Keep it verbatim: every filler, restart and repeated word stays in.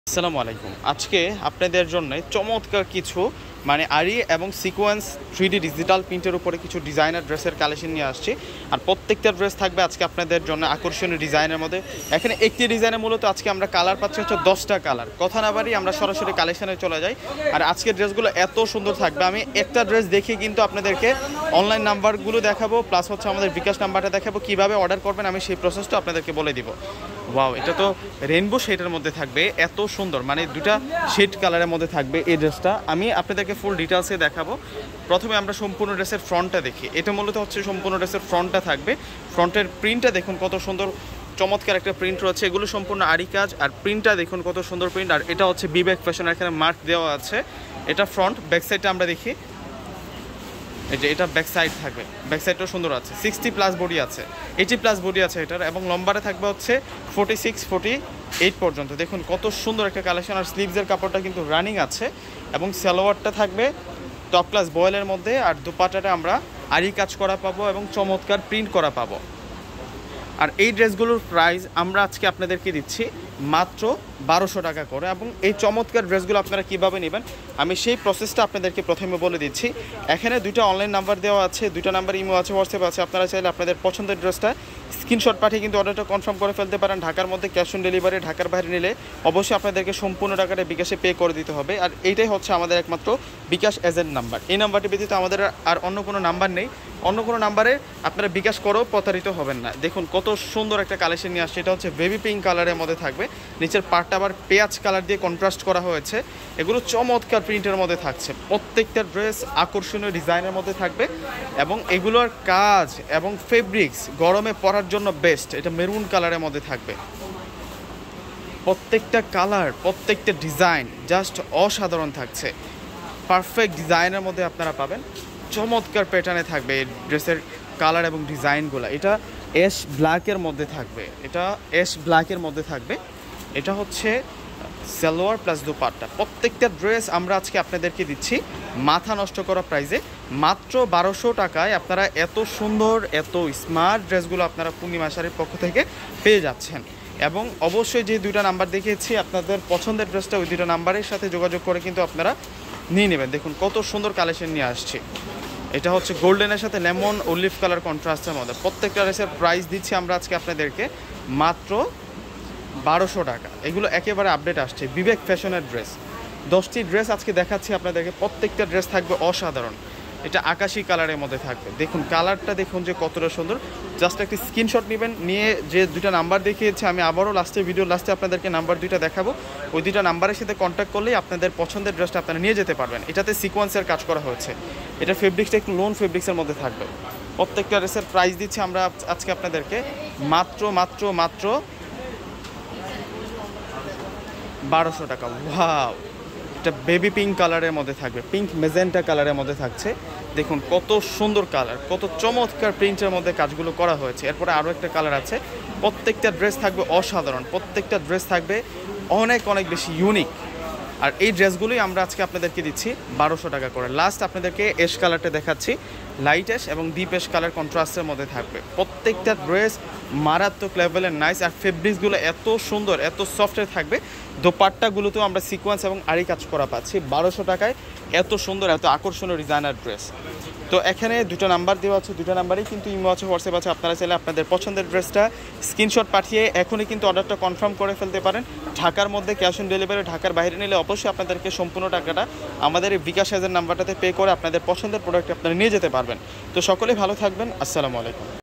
আসসালামু আলাইকুম। আজকে আপনাদের জন্য চমৎকার কিছু মানে আরি এবং সিকোয়েন্স থ্রি ডি ডিজিটাল প্রিন্টের উপরে কিছু ডিজাইনার ড্রেসের কালেকশন নিয়ে আসছি। আর প্রত্যেকটা ড্রেস থাকবে আজকে আপনাদের জন্য আকর্ষণীয় ডিজাইনের মধ্যে। এখানে একটি ডিজাইনে মূলত আজকে আমরা কালার পাচ্ছি হচ্ছে দশটা কালার। কথা না বাড়ি আমরা সরাসরি কালেকশনে চলে যাই। আর আজকের ড্রেসগুলো এত সুন্দর থাকবে, আমি একটা ড্রেস দেখে কিন্তু আপনাদেরকে অনলাইন নাম্বারগুলো দেখাবো, প্লাস হচ্ছে আমাদের বিকাশ নাম্বারটা দেখাবো, কীভাবে অর্ডার করবেন আমি সেই প্রসেসটা আপনাদেরকে বলে দিব। ওয়াও, এটা তো রেইনবো শেডের মধ্যে থাকবে, এত সুন্দর, মানে দুটা শেড কালারের মধ্যে থাকবে এই ড্রেসটা। আমি আপনাদেরকে ফুল ডিটেলসে দেখাবো। প্রথমে আমরা সম্পূর্ণ ড্রেসের ফ্রন্টটা দেখি। এটা মূলত হচ্ছে সম্পূর্ণ ড্রেসের ফ্রন্টটা থাকবে। ফ্রন্টের প্রিন্টটা দেখুন কত সুন্দর, চমৎকার একটা প্রিন্ট রয়েছে। এগুলো সম্পূর্ণ আরি কাজ। আর প্রিন্টটা দেখুন কত সুন্দর প্রিন্ট। আর এটা হচ্ছে বিবেক ফ্যাশন, এখানে মার্ক দেওয়া আছে। এটা ফ্রন্ট। ব্যাক সাইডটা আমরা দেখি, এই যে এটা ব্যাক সাইড থাকবে, ব্যাক সাইডটাও সুন্দর আছে। সিক্সটি প্লাস বডি আছে, এইটি প্লাস বডি আছে এটার, এবং লম্বারে থাকবে হচ্ছে ফোর্টি সিক্স ফোর্টি এইট পর্যন্ত। দেখুন কত সুন্দর একটা কালেকশন। আর স্লিভসের কাপড়টা কিন্তু রানিং আছে, এবং সালোয়ারটা থাকবে টপ ক্লাস বয়েলের মধ্যে। আর দুপাটাটা আমরা আরি কাজ করা পাবো এবং চমৎকার প্রিন্ট করা পাবো। আর এই ড্রেসগুলোর প্রাইস আমরা আজকে আপনাদেরকে দিচ্ছি মাত্র বারোশো টাকা করে। এবং এই চমৎকার ড্রেসগুলো আপনারা কীভাবে নেবেন আমি সেই প্রসেসটা আপনাদেরকে প্রথমে বলে দিচ্ছি। এখানে দুইটা অনলাইন নাম্বার দেওয়া আছে, দুইটা নাম্বার ইমো আছে, হোয়াটসঅ্যাপ আছে। আপনারা চাইলে আপনাদের পছন্দের ড্রেসটা স্ক্রিনশট পাঠিয়ে কিন্তু অর্ডারটা কনফার্ম করে ফেলতে পারেন। ঢাকার মধ্যে ক্যাশ অন ডেলিভারি, ঢাকার বাইরে নিলে অবশ্যই আপনাদেরকে সম্পূর্ণ টাকাটা বিকাশে পে করে দিতে হবে। আর এইটাই হচ্ছে আমাদের একমাত্র বিকাশ এজেন্ট নাম্বার। এই নাম্বারটি ব্যতীত আমাদের আর অন্য কোনো নাম্বার নেই। অন্য কোনো নাম্বারে আপনারা বিকাশ করেও প্রতারিত হবেন না। দেখুন কত সুন্দর একটা কালেকশন নিয়ে আসছে। এটা হচ্ছে বেবি পিঙ্ক কালারের মধ্যে থাকবে, নিচের পার্টটা আবার পেঁয়াজ কালার দিয়ে কন্ট্রাস্ট করা হয়েছে। এগুলো চমৎকার প্রিন্টের মধ্যে থাকছে। প্রত্যেকটা ড্রেস আকর্ষণীয় ডিজাইনের মধ্যে থাকবে, এবং এগুলোর কাজ এবং ফেব্রিক্স গরমে পরার জন্য বেস্ট। এটা মেরুন কালারের মধ্যে থাকবে। প্রত্যেকটা কালার, প্রত্যেকটা ডিজাইন জাস্ট অসাধারণ থাকছে। পারফেক্ট ডিজাইনের মধ্যে আপনারা পাবেন। চমৎকার প্যাটার্নে থাকবে এই ড্রেসের কালার এবং ডিজাইনগুলো। এটা অ্যাশ ব্ল্যাকের মধ্যে থাকবে, এটা অ্যাশ ব্ল্যাকের মধ্যে থাকবে। এটা হচ্ছে সালোয়ার প্লাস দুপাট্টা। প্রত্যেকটা ড্রেস আমরা আজকে আপনাদেরকে দিচ্ছি মাথা নষ্ট করা প্রাইসে, মাত্র বারোশো টাকায়। আপনারা এত সুন্দর, এত স্মার্ট ড্রেসগুলো আপনারা পূর্ণিমা শাড়ির পক্ষ থেকে পেয়ে যাচ্ছেন। এবং অবশ্যই যে দুইটা নাম্বার দেখিয়েছি, আপনাদের পছন্দের ড্রেসটা ওই দুইটা নাম্বারের সাথে যোগাযোগ করে কিন্তু আপনারা নিয়ে নেবেন। দেখুন কত সুন্দর কালেকশন নিয়ে আসছি। এটা হচ্ছে গোল্ডেনের সাথে লেমন অলিভ কালার কন্ট্রাস্টের মধ্যে। প্রত্যেকটা ড্রেসের প্রাইস দিচ্ছি আমরা আজকে আপনাদেরকে মাত্র বারোশো টাকা। এগুলো একেবারে আপডেট আসছে। বিবেক ফ্যাশনের ড্রেস, দশটি ড্রেস আজকে দেখাচ্ছি আপনাদেরকে। প্রত্যেকটা ড্রেস থাকবে অসাধারণ। এটা আকাশি কালারের মধ্যে থাকবে। দেখুন কালারটা দেখুন যে কতটা সুন্দর। জাস্ট একটি স্ক্রিনশট নেবেন, নিয়ে যে দুইটা নাম্বার দেখিয়েছি আমি আবারও লাস্টে, ভিডিও লাস্টে আপনাদেরকে নাম্বার দুইটা দেখাবো। ওই দুইটা নাম্বারের সাথে কন্ট্যাক্ট করলেই আপনাদের পছন্দের ড্রেসটা আপনারা নিয়ে যেতে পারবেন। এটাতে সিকোয়েন্সের কাজ করা হয়েছে। এটা ফেব্রিক্সটা একটু লোন ফেব্রিক্সের মধ্যে থাকবে। প্রত্যেকটা ড্রেসের প্রাইস দিচ্ছি আমরা আজকে আপনাদেরকে মাত্র মাত্র মাত্র বারোশো টাকা। ওয়াও, এটা বেবি পিঙ্ক কালারের মধ্যে থাকবে, পিঙ্ক মেজেন্টা কালারের মধ্যে থাকছে। দেখুন কত সুন্দর কালার, কত চমৎকার প্রিন্টের মধ্যে কাজগুলো করা হয়েছে। এরপরে আরও একটা কালার আছে। প্রত্যেকটা ড্রেস থাকবে অসাধারণ, প্রত্যেকটা ড্রেস থাকবে অনেক অনেক বেশি ইউনিক। আর এই ড্রেসগুলোই আমরা আজকে আপনাদেরকে দিচ্ছি বারোশো টাকা করে। লাস্ট আপনাদেরকে এশ কালারটা দেখাচ্ছি, লাইট এশ এবং ডিপ এশ কালার কন্ট্রাস্টের মধ্যে থাকবে। প্রত্যেকটা ড্রেস মারাত্মক লেভেলের নাইস। আর ফেব্রিক্সগুলো এত সুন্দর, এত সফটের থাকবে। দোপাট্টাগুলোতেও আমরা সিকোয়েন্স এবং আরি কাজ করা পাচ্ছি বারোশো টাকায়। এত সুন্দর, এত আকর্ষণীয় ডিজাইনার ড্রেস। তো এখানে দুটো নাম্বার দেওয়া আছে, দুটো নাম্বারেই কিন্তু ইমো আছে, হোয়াটসঅ্যাপ আছে। আপনারা চাইলে আপনাদের পছন্দের ড্রেসটা স্ক্রিনশট পাঠিয়ে এখনই কিন্তু অর্ডারটা কনফার্ম করে ফেলতে পারেন। ঢাকার মধ্যে ক্যাশ অন ডেলিভারি, ঢাকার বাইরে নিলে অবশ্যই আপনাদেরকে সম্পূর্ণ টাকাটা আমাদের এই বিকাশ এজেন্ট নাম্বারটাতে পে করে আপনাদের পছন্দের প্রোডাক্ট আপনারা নিয়ে যেতে পারবেন। তো সকলেই ভালো থাকবেন। আসসালামু আলাইকুম।